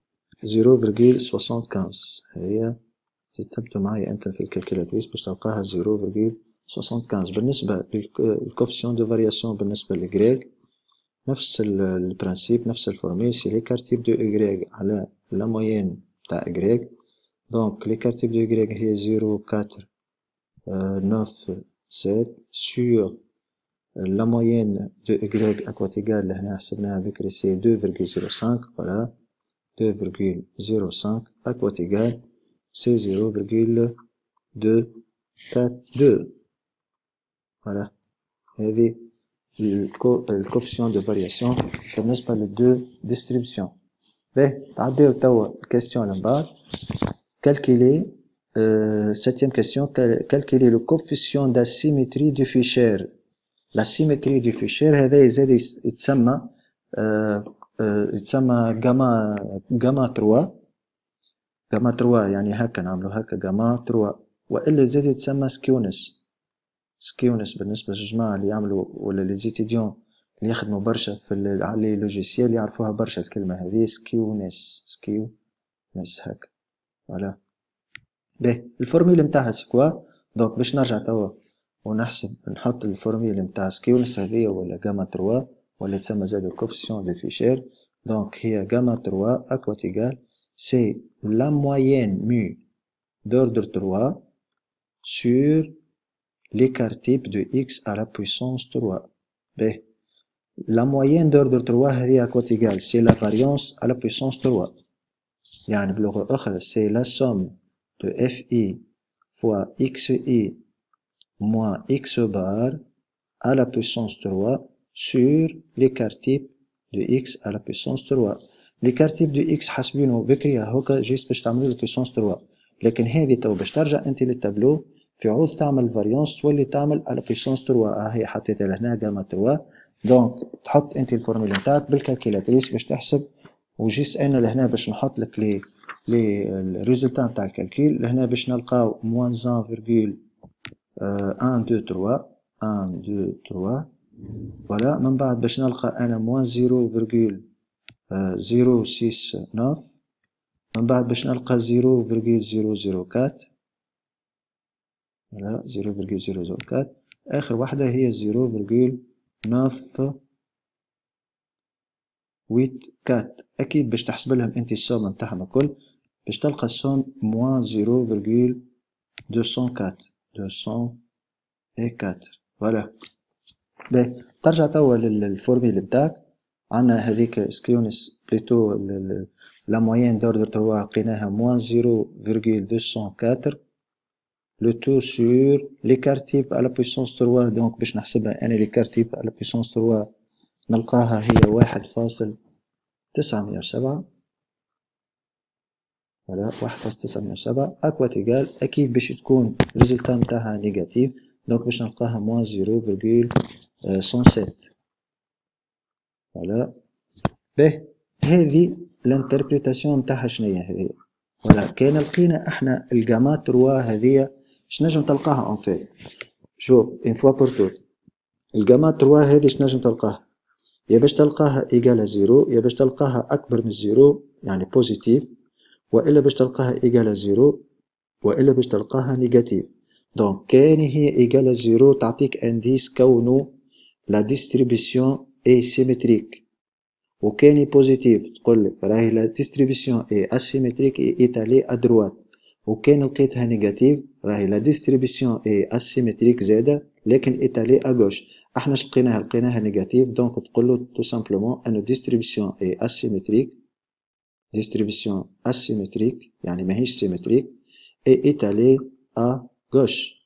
0.75. هي تثبتوا معايا انت في الكالكولاتريس باش تلقاها 0.75. بالنسبة للكوفيسيون دو فارياسيون بالنسبة للغريك نفس البرانسيب نفس الفورميل. سي ليكار تيب دو y على لا موين تاع y. دونك ليكار تيب دو y هي 0.4 9, 7 sur la moyenne de y à côté égal, هنا حسبناها بكري c'est 2,05, voilà, 2,05 à côté égal, c'est 0,242. Voilà. هذه الكوفيسيون de variation بالنسبة للدو distribution. باهي تعديو توا الكاستيون اللي من بعد. Calculer, septième question, calculer le coefficient d'asymétrie du Fisher. La symétrie du Fisher هذا يزيد يتسمى جاما 3 يعني هكا نعملو هكا جاما 3 والا يزيد يتسمى سكيونس بالنسبة للجماعة اللي يعملوا ولا لي زيتيديون اللي يخدموا برشا في لي لوجيسيال يعرفوها برشا الكلمة هذه سكيونس هكا. فوالا. باهي الفورميل نتاعها سكوا. دونك باش نرجع توا ونحسب نحط الفورميل نتاع سكيونس هذيا ولا جاما 3 ولا تسمى زاد الكوفيسيون دو فيشير. دونك هي جاما 3 اكوات ايغال سي لا مويين مو d'ordre 3 sur l'écart type de x à la puissance 3. باهي la moyenne d'ordre 3 هذه اكوات ايغال سي لا فاريونس à la puissance 3. يعني بلغة أخرى c'est la somme de fi fois xi moins x bar à la puissance 3 sur l'écart type de x à la puissance 3. l'écart type de x حاسبينه بكري هوكا جيست باش تعملوا له puissance 3. لكن هذه تو باش ترجع انت للتابلو في عوض تعمل فاريونس تولي تعمل على puissance 3. هي حطيتها لهنا جاما 3. دونك تحط انت الفورميل نتاعك بالكالكيلاتريس باش تحسب وجيست انا لهنا باش نحط لك لي الريزلتا نتاع الكالكيل. لهنا باش نلقاو موان 1,1 2 3 1 2 3 فوالا. من بعد باش نلقى انا موان 0,069. من بعد باش نلقى 0,004 فوالا 0,004. اخر واحدة هي 0,984. اكيد باش تحسب لهم انت السوم نتاعهم الكل باش تلقى السوم موان 0,204 فوالا. باهي ترجع توا للفورميل نتاعك. عندنا هذيك سكيونس بليتو لا موين دوردر 3 لقيناها موان 0,204 لو تو سور ليكار تيب على بويسونس 3. دونك باش نحسبها انا ليكار تيب على بويسونس 3 نلقاها هي 1,907. فوالا 1,907 اكوات ايغال اكيد باش تكون الريزلتا نتاعها نيجاتيف. دونك باش نلقاها موان 0,107. فوالا. باهي هذه الانتربريتاسيون نتاعها شنيا هذه. فوالا كاين لقينا احنا الجاما 3 هذيا شنجم تلقاها اون فيت. شوف اون فوا بور توت الجاما 3 هذه شنجم تلقاها يا باش تلقاها ايجال زيرو يا باش تلقاها اكبر من زيرو يعني بوزيتيف والا باش تلقاها ايجال زيرو والا باش تلقاها نيجاتيف. دونك كاين هي ايجال زيرو تعطيك انديس كونه لا ديستريبيسيون اي سيمتريك وكاين بوزيتيف تقول لك راهي لا ديستريبيسيون اي اسيمتريك اي ايتالي ادروات. وكاين لقيتها نيجاتيف راهي لا ديستريبيسيون اي اسيمتريك زاده لكن ايتالي اغوش. احنا لقيناها نيجاتيف. دونك تقول له تو سامبلومون ان ديستريبيسيون اي اسيمتريك يعني ماهيش سيمتريك اي ايتالي ا غوش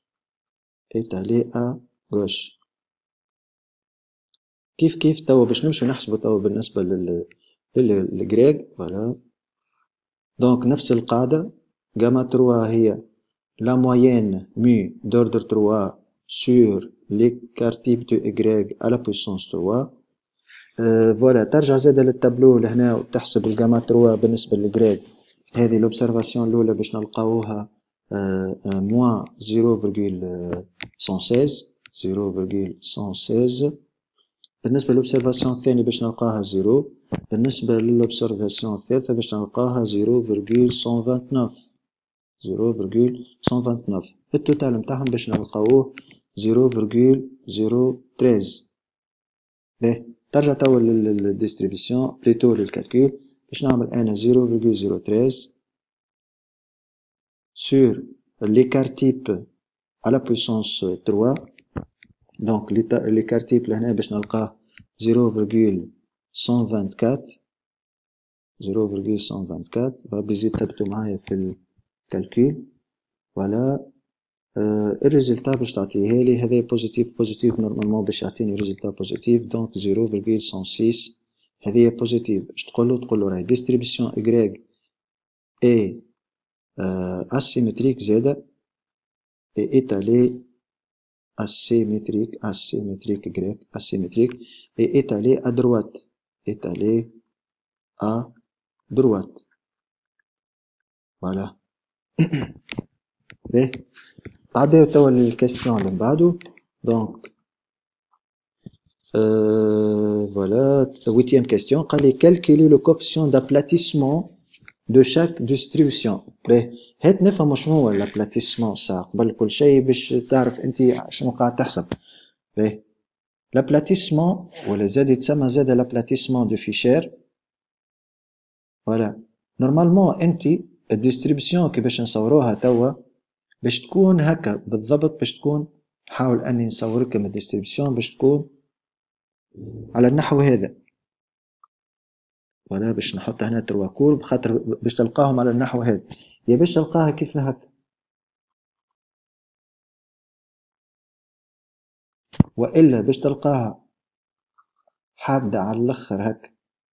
كيف توا باش نمشي نحسبو توا بالنسبة للجريج. فوالا دونك نفس القاعدة جاما 3 هي لا مويين مو دوردر 3 سور l'écart type de y à la puissance 3. فوالا ترجع زادا للتابلو لهنا وتحسب الجاما 3 بالنسبة للجريج. هذه لوبسيرفاسيون الأولى باش نلقاوها موان 0,116. بالنسبة للأوبسيرفاسيون الثانية باش نلقاها 0. بالنسبة للأوبسيرفاسيون الثالثة باش نلقاها 0,129. التوتال متاعهم باش نلقاوه 0,013. باهي ترجع توا للديستريبيسيون بليتو للكالكول باش نعمل أنا 0,013 sur l'écart type à la puissance 3. Donc l'écart type لهنا باش نلقاه 0,124 0,124. ربي يزيد تثبتوا معايا في الكالكول. فوالا الريزلتا باش تعطيه لي هذا بوزيتيف نورمالمون باش يعطيني ريزلتا بوزيتيف. دونك 0,106 هذه بوزيتيف. باش تقول له راهي ديستريبيسيون Y اي asymétrique Z est étalée asymétrique Y asymétrique et étalée à droite voilà. باهي تعداو توا للكاستيون اللي من بعدو. دونك voilà, 8e question. قال لي calculer le coefficient d'aplatissement de chaque distribution. باهي هات نفهمو شنو هو الابلاتيسمون ساعة قبل كل شيء باش تعرف انت شنو قاعد تحسب. باهي الابلاتيسمون ولا زاد يتسمى زاد الابلاتيسمون دو فيشير. فوالا نورمالمون انت الديستريبيسيون كي باش نصوروها توا باش تكون هكا بالضبط. باش تكون نحاول اني نصور لكم الديستريبيسيون باش تكون على النحو هذا. ولا باش نحط هنا 3 كورب خاطر باش تلقاهم على النحو هذا. يا باش تلقاها كيف هكا والا باش تلقاها حادة على الاخر هكا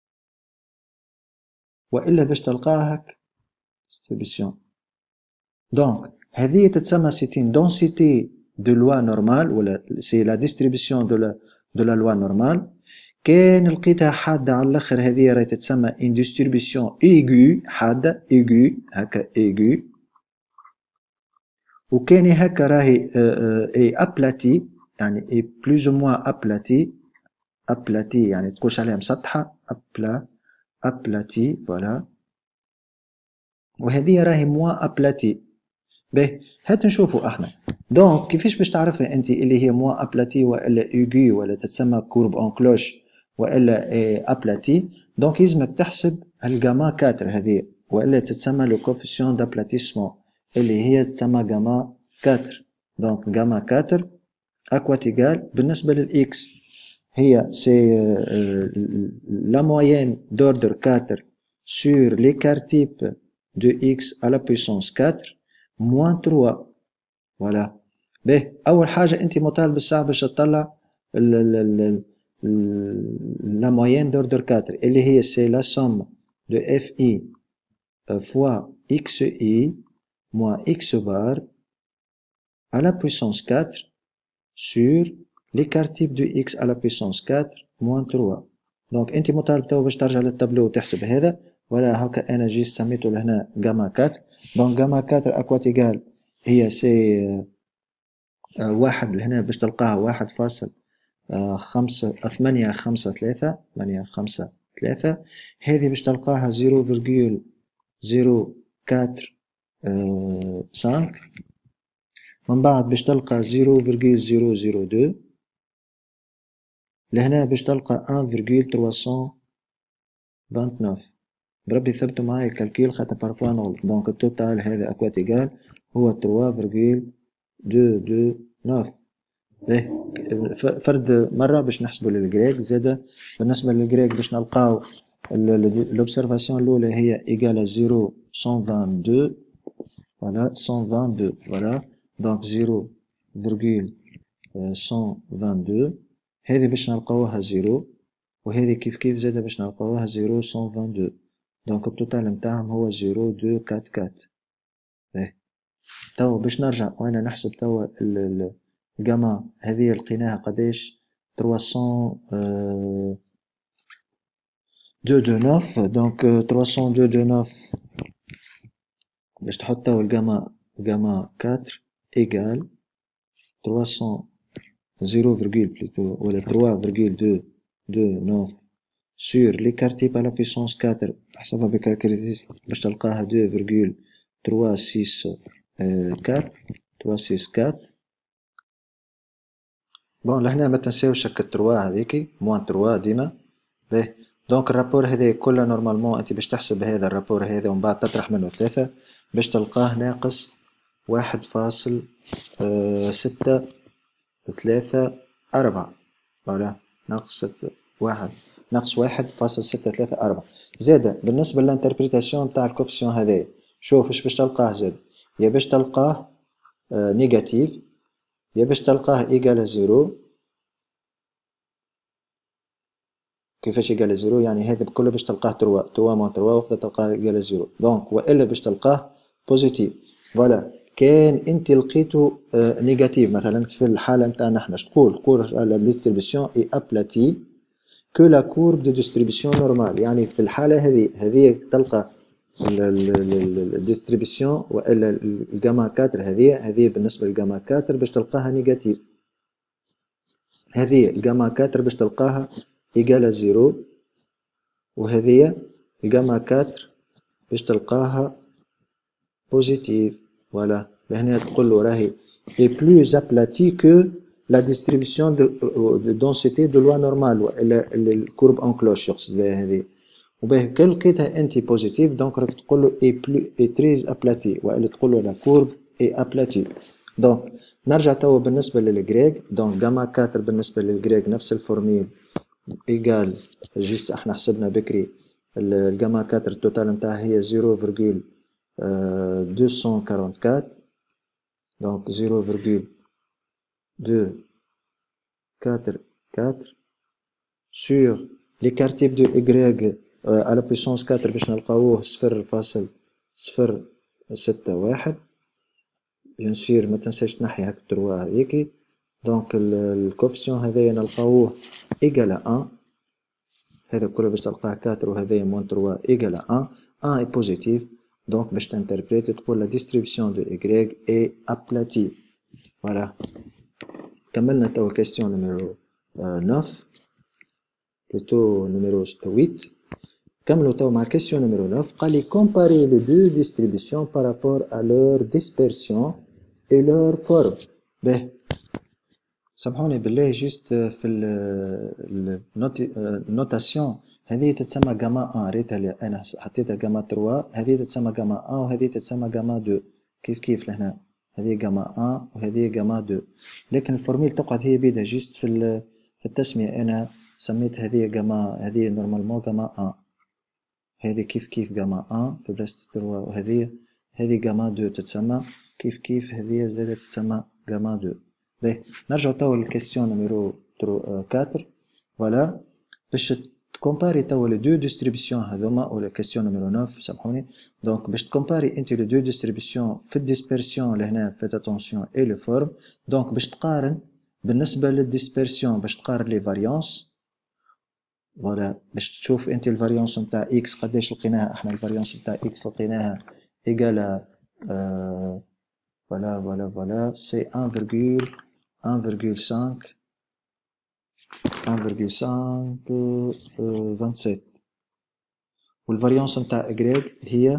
والا باش تلقاها هكا ديستريبيسيون. دونك هذه تتسمى سيت une densité de loi normale ولا سي لا ديستريبيسيون دو لا لوا نورمال. كان لقيتها حادة على الاخر هذه راهي تتسمى une distribution aiguë حادة aiguë هكا aiguë. وكان هكا راهي اي ابلاتي يعني اي بلوز او موان ابلاتي يعني تقولش عليها مسطحة ابلاتي فوالا. وهذه راهي موان ابلاتي. باهي هات نشوفوا احنا. دونك كيفاش باش تعرفها انت اللي هي موان ابلاتي والا ايغي ولا تتسمى كورب اون كلوش والا ابلاتي. دونك يلزمك تحسب الجاما 4 هذه والا تتسمى لو كوفيسيون دابلاتيسمون اللي هي تسمى جاما 4. دونك جاما 4 اكوا تيغال بالنسبة للاكس هي سي لا مويenne d'ordre 4 sur l'écart type de x à la puissance 4 moins 3. فوالا. باهي أول حاجة أنت مطالب بالساعة باش تطلع لا مويenne d'ordre 4 اللي هي سي لا somme de fi fois xi moins x bar à la puissance 4 sur l'écart type de x à la puissance 4 moins 3. دونك أنت مطالب توا باش ترجع للتابلو وتحسب هذا. ولا هكا أنا جيت سميته لهنا جاما 4. دونك جاما 4 أكوا تيغال هي سي واحد لهنا باش تلقاها 1.853 هذه باش تلقاها 0.045. من بعد باش تلقى 0.002 لهنا باش تلقى 1.329. بربي ثبتوا معايا الكالكيل خاطر بارفوا نغلط. دونك التوتال هذا اكوا تيغال هو 3.229. باهي فرد مرة باش نحسبوا للجريك زادا. بالنسبة للجريك باش نلقاو لوبسيرفاسيون الأولى هي إيكال 0.122. فوالا 122 فوالا. دونك 0.122 هذه باش نلقاوها 0 وهذه كيف زادا باش نلقاوها 0.122. دونك التوتال نتاعهم هو 0.244. باهي توا باش نرجع وانا نحسب توا الجاما هذه لقيناها قداش 329. دونك 329 باش تحط توا الجاما 4 إيكال 300 ولا 3.229 sur l'écart type à la puissance 4 حسبها بكالكوليتر باش تلقاها 2.364. بون لهنا ما تنساوش هكا 3 هذيكي موان 3 ديما. باهي دونك الرابور هذا كله نورمالمون انت باش تحسب هذا الرابور هذا ومن بعد تطرح منه 3 باش تلقاه ناقص 1.634. فوالا ناقص واحد ناقص 1.634. زادا بالنسبة للانتربريتاسيون نتاع الكوفيسيون هذايا، شوف اش باش تلقاه زاد، يا باش تلقاه نيجاتيف، يا باش تلقاه إيجال زيرو. كيفاش إيجال زيرو؟ يعني هذا بكله باش تلقاه تروا موان تروا وحدة تلقاه إيجال زيرو، دونك وإلا باش تلقاه بوزيتيف. فوالا كان انت لقيتو نيجاتيف مثلا في الحالة نتاعنا احنا تقول لا ديستريبيسيون اي ابلاتي كو لا كورب دو ديستريبيسيون نورمال، يعني في الحالة هذه تلقى الديستريبيسيون والا الجاما 4 هذه بالنسبة للجاما 4 باش تلقاها نيجاتيف، هذه الجاما 4 باش تلقاها إيجال زيرو، وهذه الجاما 4 باش تلقاها بوزيتيف. فوالا لهنا تقول له راهي est plus aplati que la distribution de densité de loi normale والا الكورب ان كلوش يقصد بها هذه. وباه كان لقيتها انت بوزيتيف دونك راك تقول له est plus est très aplati والا تقول له la courbe est aplatie. دونك نرجع توا بالنسبة للجريك، دونك جاما 4 بالنسبة للجريك نفس الفورميل ايجال جيست احنا حسبنا بكري الجاما 4 التوتال نتاعها هي 0,244، donc 0,244 sur l'écart type de y à la puissance 4 باش نلقاوه 0.061. بيان سور ما تنساش تنحي هاك التروا هذيكي، دونك الكوفيسيون هذايا نلقاوه ايجال 1، هذا كله باش تلقاه 4 وهذايا موان 3 ايجال 1 اي بوزيتيف. دونك باش تنتربريتي تقول لا ديستريبيسيون دو إيكغيك اي أبلاتي. فوالا كملنا توا كيستيون نيميرو 9 بلوتو نيميرو 8. كملوا توا مع كيستيون نيميرو 9. قالي كومباري لو دو ديستريبيسيون بارابور ا لور ديسبيرسيون اي لور فورم. باهي سامحوني بالله جيست في النوتاسيون هذه تتسمى جاما 1، ريتها لي انا حطيتها جاما 3، هذه تتسمى جاما 1 وهذه تتسمى جاما 2 كيف لهنا، هذه جاما 1 وهذه جاما 2، لكن الفورميل تقعد هي بيدها جيست في التسمية. انا سميت هذه جاما، هذه نورمالمون جاما 1، هذه كيف جاما 1 في بلاصة 3، وهذه جاما 2 تتسمى كيف هذه زادة تتسمى جاما 2. باهي نرجعو توا للكيستيون نيميرو 4. فوالا باش تكومباري توا لي دو ديستريبيسيون هذوما، ولا كيستيون نيميرو 9 سامحوني. دونك باش تكومباري انت لي دو ديستريبيسيون في الديسبيرسيون لهنا فيت اتونسيون اي لو فورم. دونك باش تقارن بالنسبة للديسبيرسيون باش تقارن لي فاريونس. فوالا باش تشوف انت الفاريونس نتاع اكس قداش لقيناها احنا، الفاريونس نتاع اكس لقيناها ايجال فوالا سي 1,527، والفاريونس نتاع إغريك هي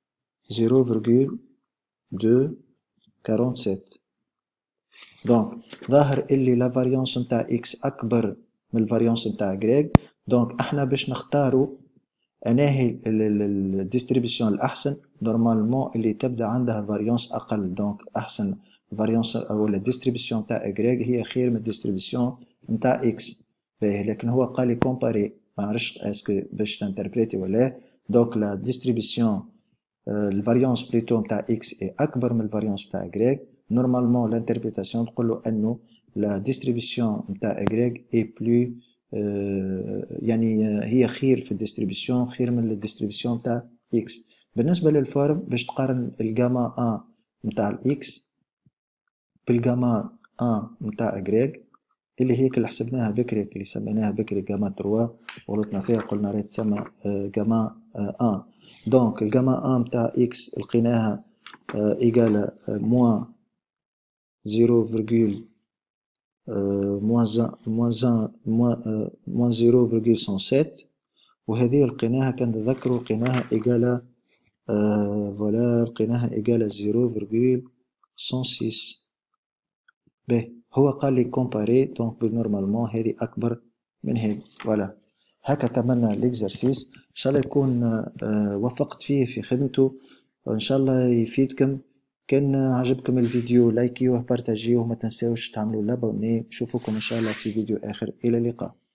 0,247. دونك ظاهر اللي لا فاريونس نتاع اكس اكبر من الفاريونس نتاع إغريك، دونك احنا باش نختارو اناهي الديستريبيسيون الاحسن نورمالمون اللي تبدا عندها فاريونس اقل. دونك احسن فاريونس او الديستريبيسيون نتاع إغريك هي خير من الديستريبيسيون نتاع اكس. باهي لكن هو قال لي كومباري، ما عرفش اسكو باش تنتربريتي ولا. دونك لا ديستريبيسيون الفاريونس بليتو نتاع اكس اي اكبر من الفاريونس نتاع إغريك، نورمالمون لانتربريتاسيون تقول له انه لا ديستريبيسيون نتاع إغريك اي بلو يعني هي خير في الديستريبيسيون، خير من الديستريبيسيون نتاع اكس. بالنسبه للفورم باش تقارن الجاما 1 نتاع الاكس بالجاما 1 نتاع إغريك اللي هيك اللي حسبناها بكري، اللي سميناها بكري جاما 3 وغلطنا فيها قلنا راهي تسمى جاما 1. دونك الجاما 1 نتاع اكس لقيناها ايجال موان 0,107، وهذه لقيناها كنتذكروا لقيناها إيجال فوالا لقيناها إيجال 0,106. باهي هو قال لي كومباري، دونك نورمالمون هذه أكبر من هذه. فوالا هكا كملنا ليكزارسيس، إن شاء الله يكون وفقت فيه في خدمته، وإن شاء الله يفيدكم. كان عجبكم الفيديو لايكيوه بارتاجيوه، ما تنساوش تعملوا لابوني. نشوفكم ان شاء الله في فيديو اخر، الى اللقاء.